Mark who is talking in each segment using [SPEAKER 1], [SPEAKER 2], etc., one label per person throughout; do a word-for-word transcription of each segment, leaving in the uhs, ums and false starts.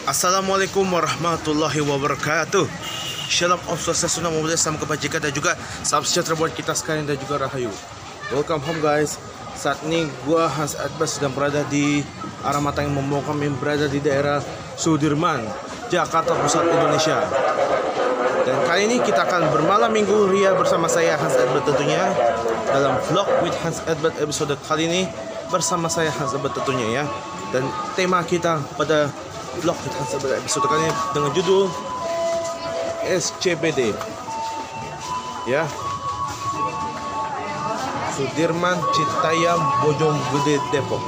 [SPEAKER 1] Assalamualaikum warahmatullahi wabarakatuh. Shalom, Om Swastiastu, Namo Buddhaya, Salam Kebajikan, dan juga salam sejahtera buat kita sekalian dan juga rahayu. Welcome home guys. Saat ini gua Hans Edbert sedang berada di arah mata yang membawa kami berada di daerah Sudirman, Jakarta Pusat, Indonesia. Dan kali ini kita akan bermalam minggu ria bersama saya Hans Edbert tentunya dalam vlog with Hans Edbert episode kali ini bersama saya Hans Edbert tentunya ya. Dan tema kita pada vlog with Hans Edbert episode kali ini dengan judul S C B D ya, Sudirman, Citayam, Bojonggede, Depok.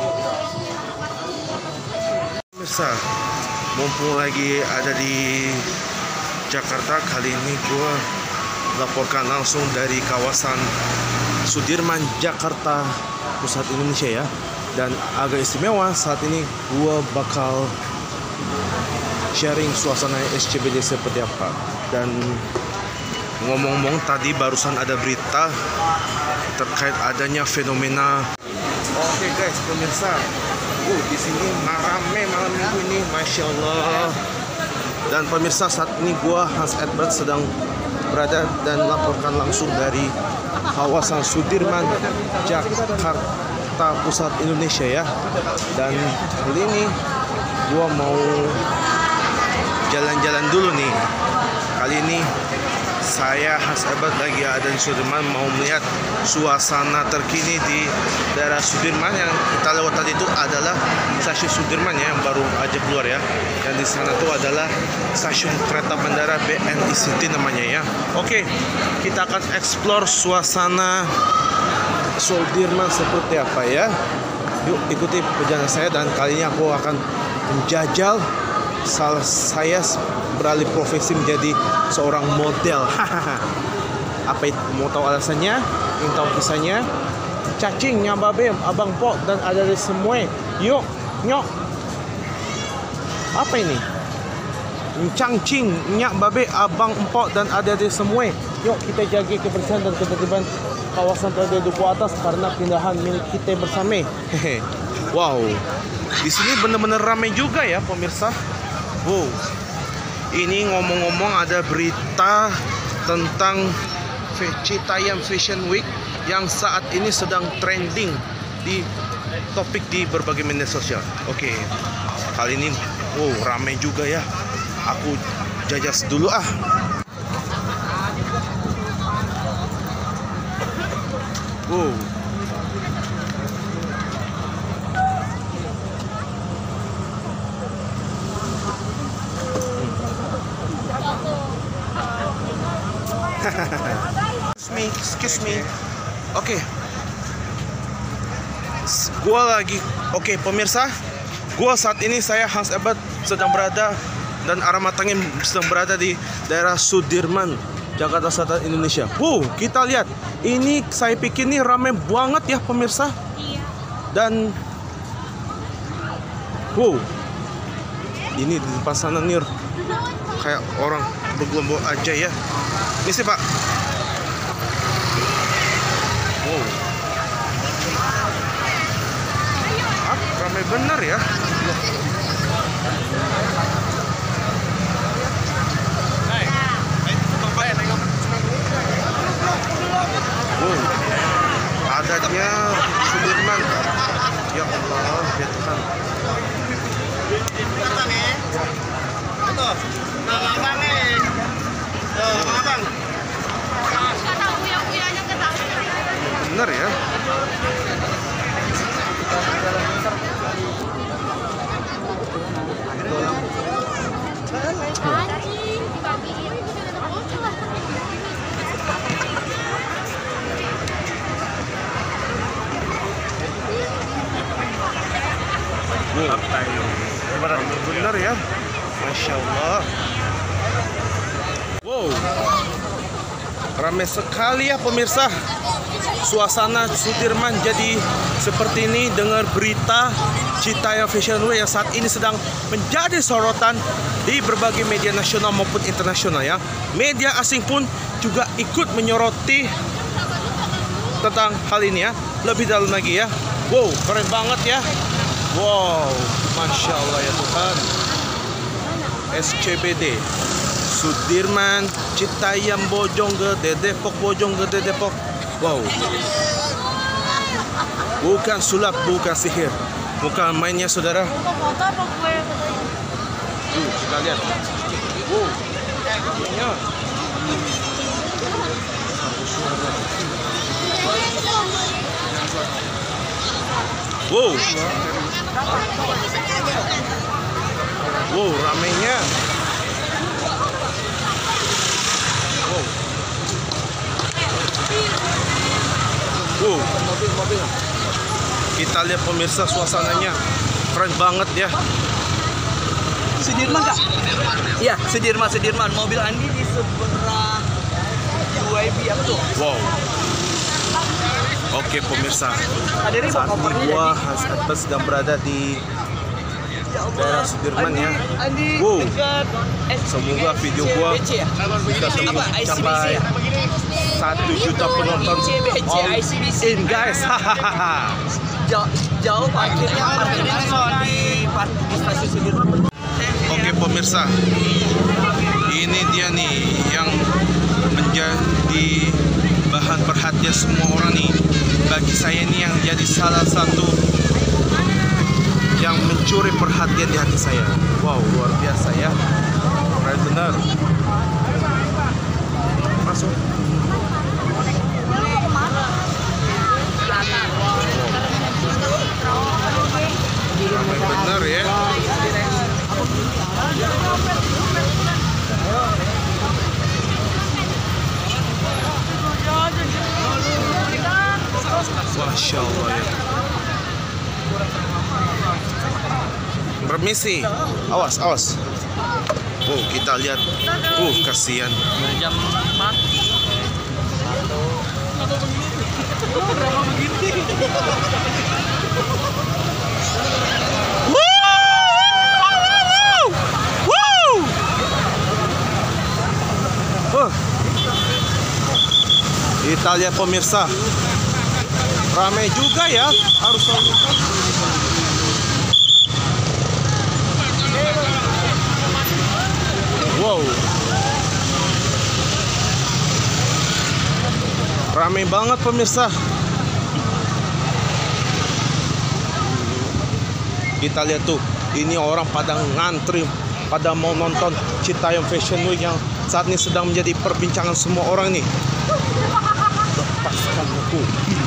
[SPEAKER 1] Pemirsa, mumpung lagi ada di Jakarta, kali ini gue laporkan langsung dari kawasan Sudirman, Jakarta Pusat, Indonesia ya. Dan agak istimewa, saat ini gue bakal sharing suasana S C B D seperti apa. Dan ngomong-ngomong, tadi barusan ada berita terkait adanya fenomena. Oke guys, pemirsa, uh di sini rame malam minggu ini, masya Allah. Dan pemirsa, saat ini gua Hans Edbert sedang berada dan laporkan langsung dari kawasan Sudirman, Jakarta Pusat, Indonesia ya. Dan kali ini gua mau jalan-jalan dulu nih. Kali ini saya Hans Edbert lagi ada di Sudirman, mau melihat suasana terkini di daerah Sudirman. Yang kita lewat tadi itu adalah stasiun Sudirman ya, yang baru aja keluar ya. Dan di sana tuh adalah stasiun kereta bandara B N I City namanya ya. Oke, kita akan explore suasana Sudirman seperti apa ya. Yuk ikuti perjalanan saya, dan kali ini aku akan menjajal. Salah saya beralih profesi menjadi seorang model. Apa itu? Mau tahu alasannya? Ingin tahu kisahnya? Cacing, nyababe, abang pok, dan ada di semua. Yuk, nyok. Apa ini? Cangcing, nyak babe, abang empok, dan ada di semua. Yuk kita jaga kebersihan dan ketertiban kawasan Terade Duku Atas karena pindahan milik kita bersama. Hehe. Wow, di sini benar-benar ramai juga ya pemirsa. Wow, ini ngomong-ngomong ada berita tentang Citayam Fashion Week yang saat ini sedang trending di topik di berbagai media sosial. Oke, kali ini wow ramai juga ya. Aku jajas dulu ah. Wow. Excuse me, excuse me. Oke, okay. Gua lagi. Oke, okay, pemirsa, gua saat ini saya Hans Edbert sedang berada dan arah matangnya sedang berada di daerah Sudirman, Jakarta Selatan, Indonesia. Wow, kita lihat. Ini saya pikir ini ramai banget ya pemirsa. Dan wow, ini di depan sana nih kayak orang bergelombol aja ya. Ini sih Pak. Wow. Ah, ramai benar ya. Wow. Adatnya Sudirman. Ya Allah, ya Tuhan. Bener ya. Wow, bener ya, masya Allah. Wow, ramai sekali ya pemirsa. Suasana Sudirman jadi seperti ini. Dengar berita Citayam Fashion Week yang saat ini sedang menjadi sorotan di berbagai media nasional maupun internasional ya. Media asing pun juga ikut menyoroti tentang hal ini ya. Lebih dalam lagi ya. Wow, keren banget ya. Wow, masya Allah ya Tuhan. S C B D Sudirman Citayam Bojonggede Depok Bojonggede Depok. Wow, bukan sulap, bukan sihir, bukan mainnya saudara. Tuh, kita lihat. Wow, ya. Wow, wow, ramainya. Wow, wow, mobil-mobil. Kita lihat pemirsa, suasananya keren banget ya.
[SPEAKER 2] Sudirman kak? Iya, Sudirman, Sudirman. Mobil Andi di seberang U I B apa tuh?
[SPEAKER 1] Wow. Oke pemirsa,
[SPEAKER 2] Ada nih
[SPEAKER 1] saat ini
[SPEAKER 2] kopernya
[SPEAKER 1] gua
[SPEAKER 2] jadi.
[SPEAKER 1] Hans Edbert sedang berada di daerah Sudirman ya.
[SPEAKER 2] Andi
[SPEAKER 1] Wow.
[SPEAKER 2] dekat S C B,
[SPEAKER 1] Semoga video gua
[SPEAKER 2] S C B C ya?
[SPEAKER 1] bisa tembus
[SPEAKER 2] Apa? I C B C
[SPEAKER 1] sampai
[SPEAKER 2] ya?
[SPEAKER 1] satu juta penonton
[SPEAKER 2] I C B C,
[SPEAKER 1] all
[SPEAKER 2] I C B C.
[SPEAKER 1] in guys. Hahaha.
[SPEAKER 2] Jauh, jauh parkirnya, parkirnya di, parkir di stasiun Sudirman.
[SPEAKER 1] Oke pemirsa, ini dia nih yang menjadi bahan perhatian semua orang nih. Bagi saya ini yang jadi salah satu yang mencuri perhatian di hati saya. Wow, luar biasa ya, keren bener. Masuk. Ramai bener ya. Masya Allah ya. Permisi, awas, awas. Oh, kita lihat. Uh, kasihan.
[SPEAKER 2] Jam empat.
[SPEAKER 1] Uh. Kita lihat pemirsa, ramai juga ya, harus selalu. Wow, ramai banget pemirsa. Kita lihat tuh, ini orang pada ngantri, pada mau nonton Citayam Fashion Week yang saat ini sedang menjadi perbincangan semua orang nih. Lepaskan aku.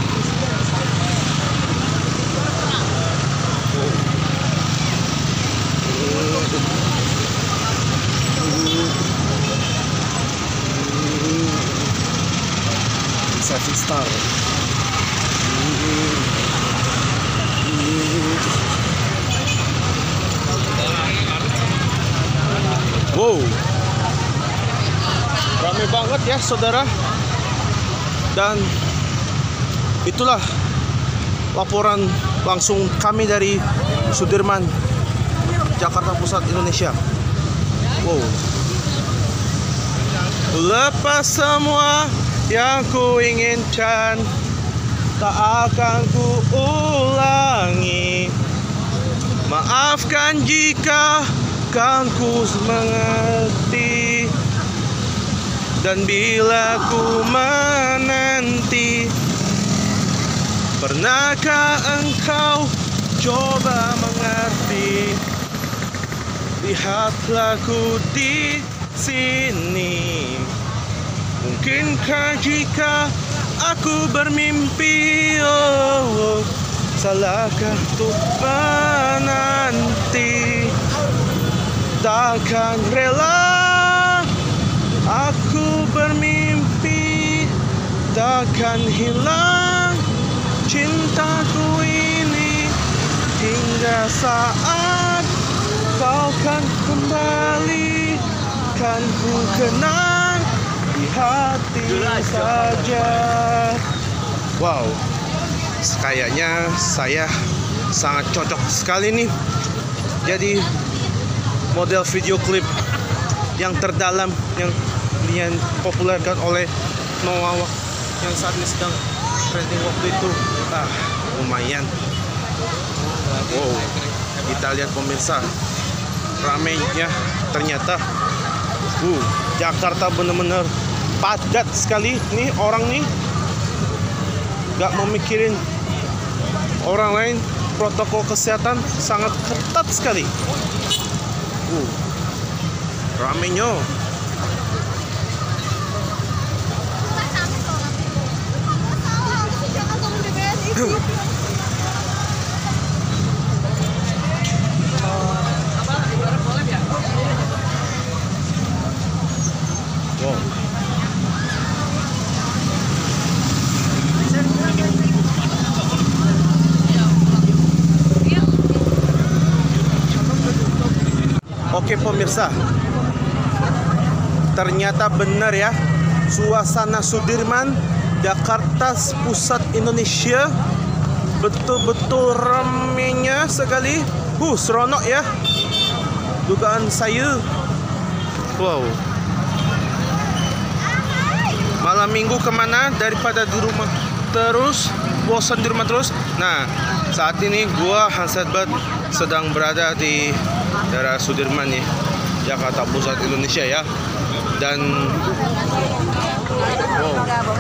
[SPEAKER 1] Sexy Star. Wow, ramai banget ya saudara. Dan itulah laporan langsung kami dari Sudirman, Jakarta Pusat, Indonesia. Wow, lepas semua yang ku inginkan tak akan ku ulangi. Maafkan jika kan ku mengerti, dan bila ku menanti, pernahkah engkau coba mengerti? Lihatlah ku di sini. Mungkinkah jika aku bermimpi, oh, salahkah untuk menanti? Takkan rela aku bermimpi, takkan hilang cintaku ini, hingga saat kau kan kembali, kan ku kenang di hati saja. Wow, kayaknya saya sangat cocok sekali nih jadi model video klip yang terdalam yang dipopulerkan oleh Noah yang saat ini sedang trending waktu itu. Ah, lumayan. Wow, kita lihat pemirsa, ramainya ternyata. Uh, Jakarta bener-bener padat sekali nih orang nih. Gak memikirin orang lain, protokol kesehatan sangat ketat sekali. Uh, ramainya. Wow. Oke pemirsa, ternyata benar ya, suasana Sudirman, Jakarta Pusat Indonesia betul-betul ramainya sekali. Uh, seronok ya, dugaan saya. Wow. Malam minggu kemana daripada di rumah terus, bosan di rumah terus. Nah, saat ini gua Hans Edbert sedang berada di daerah Sudirman nih, Jakarta Pusat Indonesia ya. Dan wow,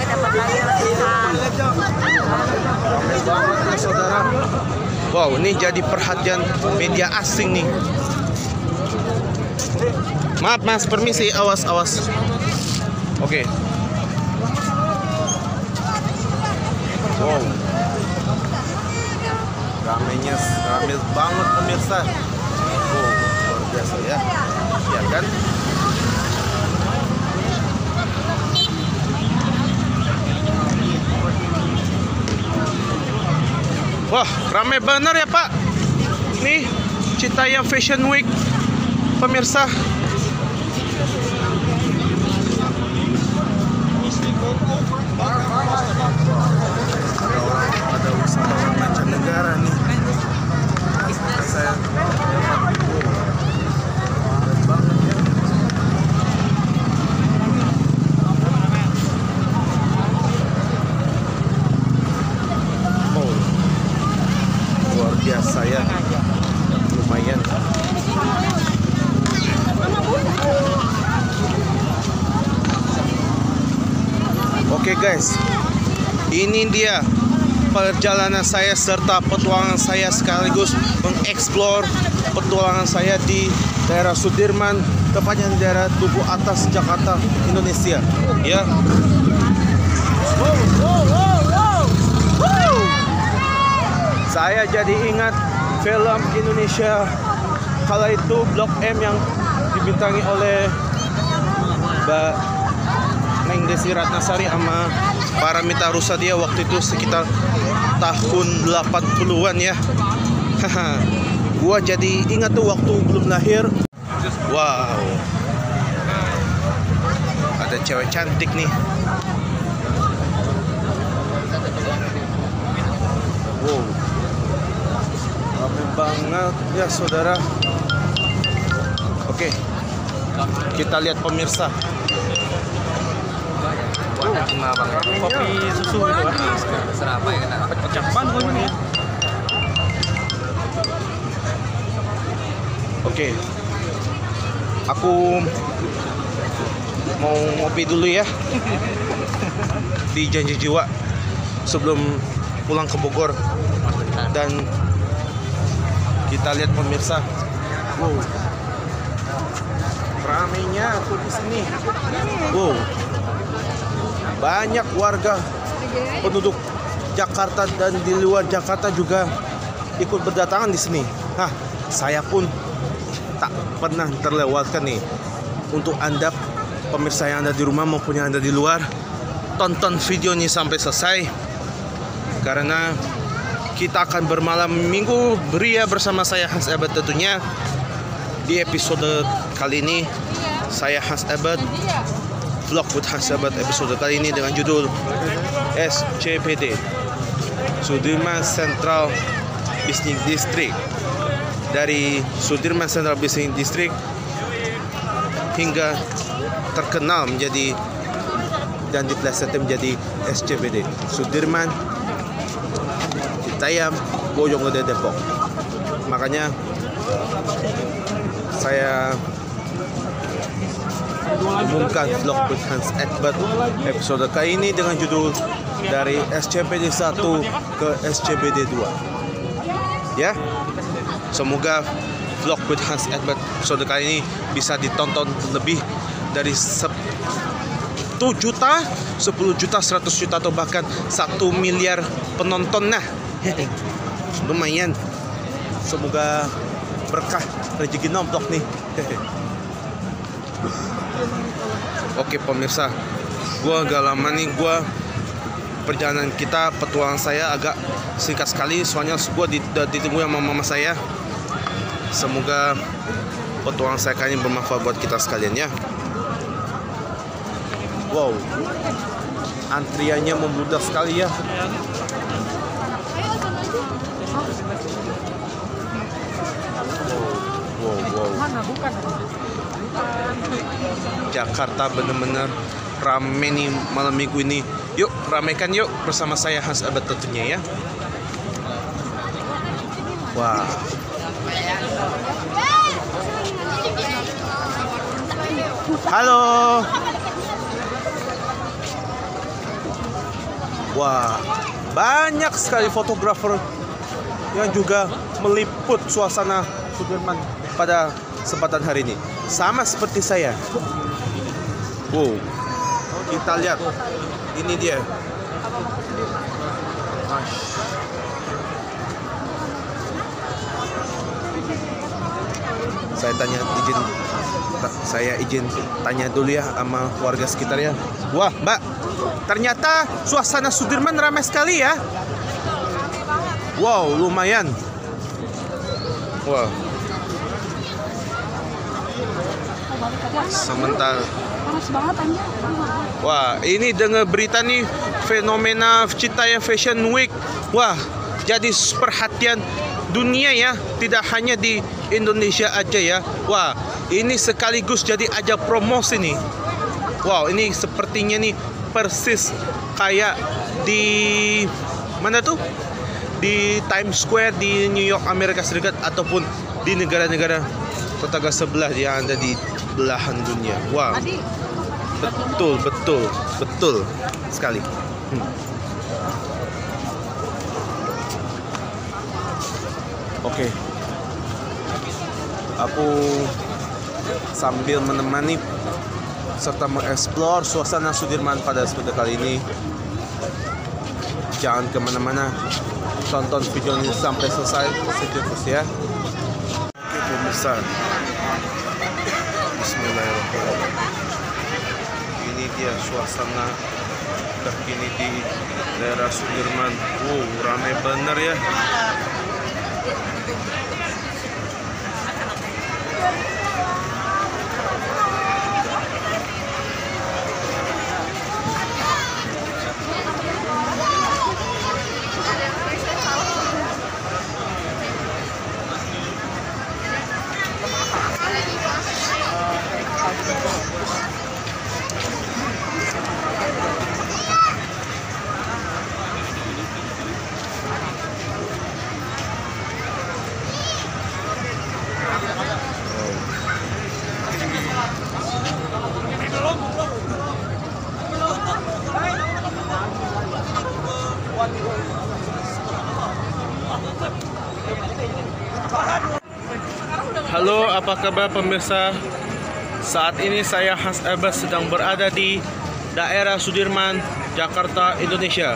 [SPEAKER 1] saudara, wow, ini jadi perhatian media asing nih. Maaf mas, permisi, awas awas. Oke. Wow, ramainya ramai banget pemirsa. Wow, luar biasa ya, ya kan? Wah, ramai bener ya Pak. Nih, Citayam Fashion Week pemirsa. Ada wisatawan mancanegara nih. Saya oh, luar biasa ya, lumayan. Oke guys, ini dia perjalanan saya serta petualangan saya sekaligus mengeksplor petualangan saya di daerah Sudirman, tepatnya di daerah Duku Atas, Jakarta, Indonesia. Ya. Wow, wow, wow, wow. Wow. Saya jadi ingat film Indonesia kala itu Blok M yang dibintangi oleh Mbak Neng Desi Ratnasari sama Paramita Rusadia waktu itu sekitar tahun delapan puluhan ya. Haha. Gua jadi ingat tuh waktu belum lahir. Wow. Ada cewek cantik nih. Wow. Ramai banget ya saudara. Oke. Kita lihat pemirsa.
[SPEAKER 2] Cuma bang, kopi susu gitu kan? Serapa ya kena? Pecapan kok ini.
[SPEAKER 1] Oke, aku mau ngopi dulu ya di Janji Jiwa sebelum pulang ke Bogor. Dan kita lihat pemirsa, wow, ramainya aku di sini. Wow, banyak warga penduduk Jakarta dan di luar Jakarta juga ikut berdatangan di sini. Nah, saya pun tak pernah terlewatkan nih. Untuk Anda pemirsa yang ada di rumah maupun yang ada di luar, tonton video ini sampai selesai karena kita akan bermalam minggu beria bersama saya Hans Edbert tentunya. Di episode kali ini saya Hans Edbert Vlog with Hans Edbert episode kali ini dengan judul S C B D, Sudirman Central Business District. Dari Sudirman Central Business District hingga terkenal menjadi dan diplesetkan menjadi S C B D, Sudirman Citayam Bojonggede Depok. Makanya saya umumkan vlog with Hans Egbert episode kali ini dengan judul dari S C B D satu ke S C B D dua. Ya, semoga vlog with Hans Egbert episode kali ini bisa ditonton lebih dari satu juta, sepuluh juta, seratus juta atau bahkan satu miliar penonton. Nah, lumayan. Semoga berkah rezeki nomplok nih. Oke pemirsa, gua agak lama nih, gua perjalanan kita, petualangan saya agak singkat sekali, soalnya gua ditunggu sama mama saya. Semoga petualangan saya kali ini bermanfaat buat kita sekalian ya. Wow, antriannya membludak sekali ya. Wow, wow. Jakarta bener-bener rame nih malam minggu ini. Yuk ramaikan yuk bersama saya Hans Egbert tentunya ya. Wah. Halo. Wah, banyak sekali fotografer yang juga meliput suasana Sudirman pada kesempatan hari ini, sama seperti saya. Wow, kita lihat, ini dia. Saya tanya izin, saya izin tanya dulu ya sama warga sekitar ya. Wah, Mbak, ternyata suasana Sudirman ramai sekali ya. Wow, lumayan. Wah. Sementara wah, ini dengar berita nih fenomena Citayam Fashion Week. Wah, jadi perhatian dunia ya, tidak hanya di Indonesia aja ya. Wah, ini sekaligus jadi ajang promosi nih. Wow, ini sepertinya nih persis kayak di mana tuh? Di Times Square di New York, Amerika Serikat, ataupun di negara-negara tetangga sebelah yang ada di belahan dunia. Wow, betul, betul, betul sekali. Hmm. Oke, okay. Aku sambil menemani serta mengeksplor suasana Sudirman pada episode kali ini. Jangan kemana-mana, tonton video ini sampai selesai terus ya. Oke pemirsa, Bismillahirrahmanirrahim. Ini dia suasana terkini di daerah Sudirman. Wow, ramai bener ya. Halo, apa kabar pemirsa? Saat ini saya Hans Egbert sedang berada di daerah Sudirman, Jakarta, Indonesia.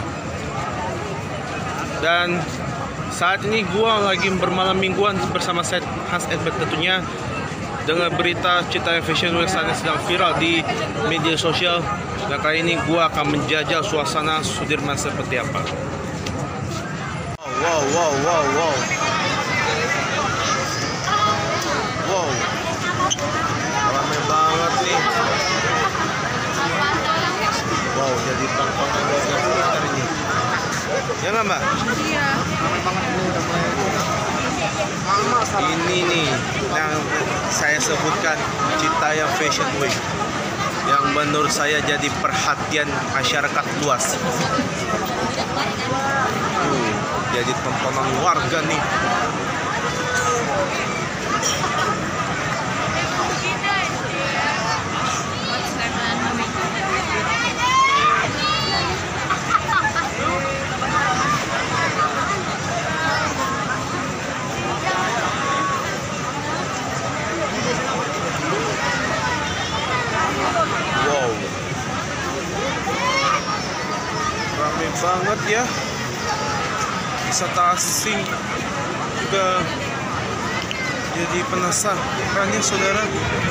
[SPEAKER 1] Dan saat ini gua lagi bermalam mingguan bersama saya Hans Egbert tentunya, dengan berita Citayam Fashion Week saat ini sedang viral di media sosial. Dan kali ini gua akan menjajal suasana Sudirman seperti apa. Wow, wow, wow, wow. Wow, ramai banget nih. Wow, jadi tontonan warga sekitar ini. Ya nggak Mbak?
[SPEAKER 3] Iya.
[SPEAKER 1] Ini nih yang saya sebutkan Citayam Fashion Week, yang menurut saya jadi perhatian masyarakat luas. Uh, jadi tontonan warga nih. ya. Wisata asing juga jadi penasaran ya saudara.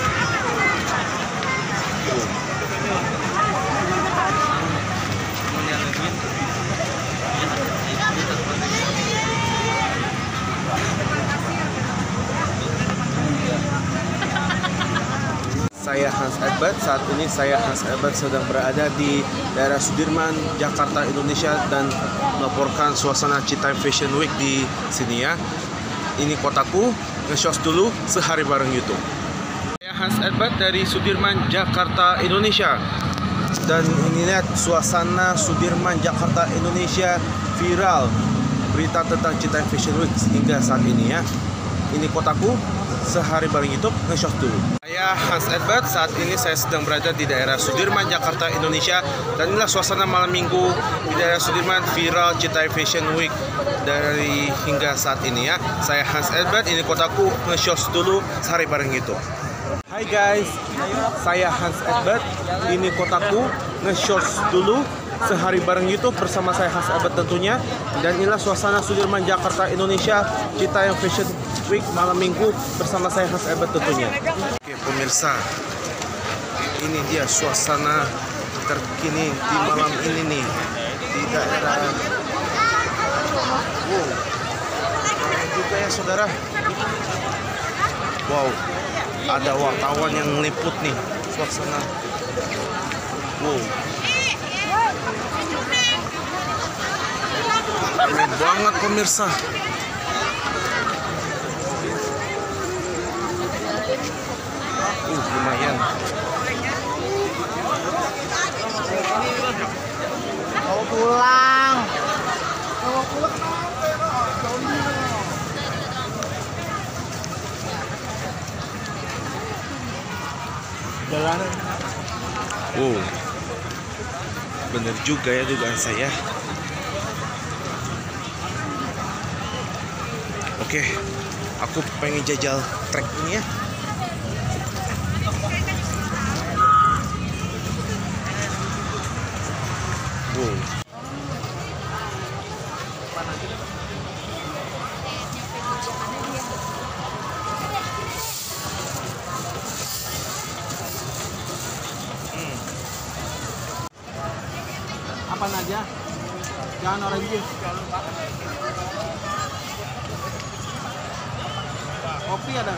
[SPEAKER 1] Saya Hans Edbert. Saat ini saya Hans Edbert sedang berada di daerah Sudirman, Jakarta, Indonesia, dan melaporkan suasana Citayam Fashion Week di sini ya. Ini kotaku, nge-shows dulu sehari bareng YouTube. Saya Hans Edbert dari Sudirman, Jakarta, Indonesia. Dan ini lihat suasana Sudirman, Jakarta, Indonesia viral. Berita tentang Citayam Fashion Week hingga saat ini ya. Ini kotaku, sehari bareng YouTube, nge-shows dulu. Saya Hans Edbert, saat ini saya sedang berada di daerah Sudirman, Jakarta, Indonesia. Dan inilah suasana malam minggu di daerah Sudirman viral Citayam Fashion Week dari hingga saat ini ya. Saya Hans Edbert, ini kotaku, nge-shows dulu, sehari bareng YouTube. Hai guys, saya Hans Edbert, ini kotaku, nge-shows dulu, sehari bareng YouTube bersama saya Hans Edbert tentunya. Dan inilah suasana Sudirman, Jakarta, Indonesia, Citayam Fashion Week malam minggu bersama saya Hans Edbert tentunya. Oke pemirsa, ini dia suasana terkini di malam ini nih di daerah. Wow, keren juga ya saudara. Wow, ada wartawan yang ngeliput nih suasana. Wow, keren banget pemirsa. Uh, lumayan.
[SPEAKER 3] Mau pulang. Mau pulang. Jalanan.
[SPEAKER 1] Wow, bener juga ya dugaan saya. Oke, aku pengen jajal trek ini ya. Wow.
[SPEAKER 3] Hmm. Apa aja? Jangan orange. Kopi ada.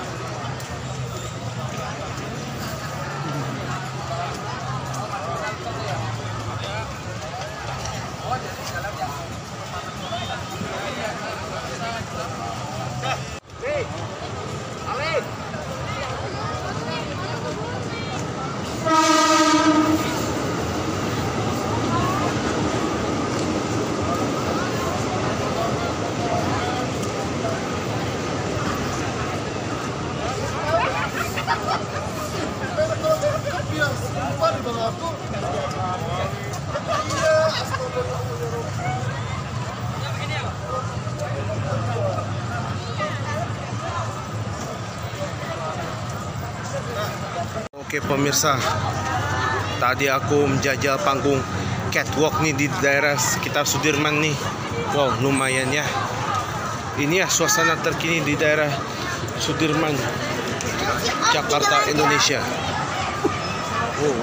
[SPEAKER 1] Oke pemirsa, tadi aku menjajal panggung catwalk nih di daerah sekitar Sudirman nih. Wow, lumayan ya. Ini ya suasana terkini di daerah Sudirman, Jakarta, Indonesia. Wow,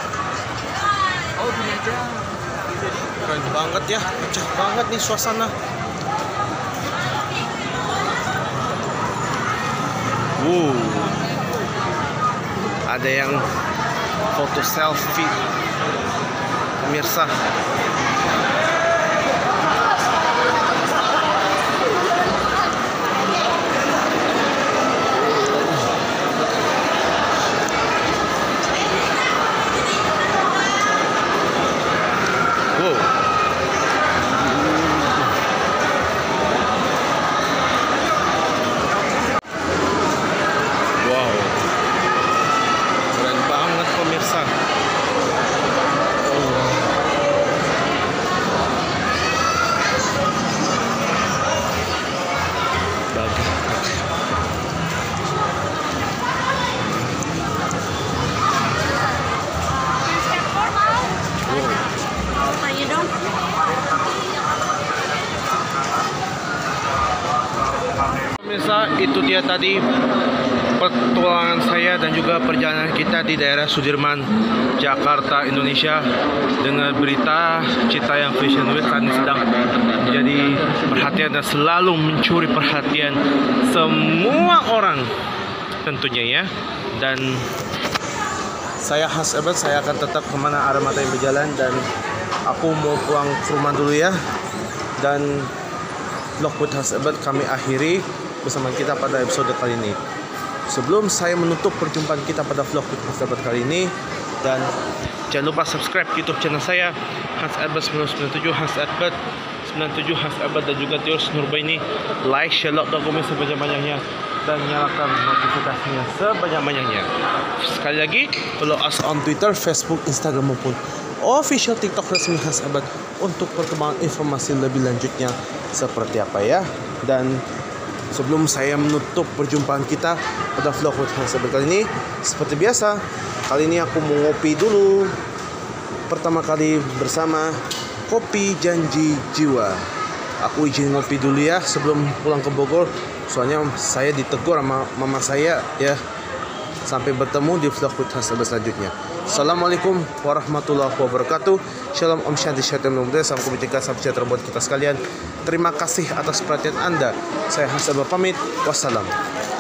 [SPEAKER 1] keren banget ya, pecah banget nih suasana. Wow, ada yang foto selfie pemirsa. Wow, wow, keren banget pemirsa. Oh. tadi petualangan saya dan juga perjalanan kita di daerah Sudirman, Jakarta, Indonesia, dengan berita Citayam Fashion Week saat ini sedang menjadi perhatian dan selalu mencuri perhatian semua orang tentunya ya. Dan saya Has Ebet, saya akan tetap kemana arah mata yang berjalan, dan aku mau pulang ke rumah dulu ya. Dan vlog with Has Ebet kami akhiri bersama kita pada episode kali ini. Sebelum saya menutup perjumpaan kita pada vlog with Has Ebet kali ini, dan jangan lupa subscribe YouTube channel saya Has Ebet sembilan sembilan tujuh, Has Ebet sembilan tujuh, Has Ebet, dan juga Tios Nurbaini. Like, share, like, dan komen sebanyak-banyaknya, dan nyalakan notifikasinya sebanyak-banyaknya. Sekali lagi, follow us on Twitter, Facebook, Instagram maupun official TikTok resmi Has Ebet untuk perkembangan informasi lebih lanjutnya seperti apa ya. Dan sebelum saya menutup perjumpaan kita pada vlog with Has Ebet kali ini, seperti biasa, kali ini aku mau ngopi dulu. Pertama kali bersama Kopi Janji Jiwa. Aku izin ngopi dulu ya sebelum pulang ke Bogor. Soalnya saya ditegur sama mama saya ya. Sampai bertemu di vlog with Has Ebet selanjutnya. Assalamualaikum warahmatullahi wabarakatuh. Shalom, Om Shanti, Syaitan Muda, salam kebajikan, salam sejahtera buat kita sekalian. Terima kasih atas perhatian Anda. Saya Has Ebet pamit. Wassalam.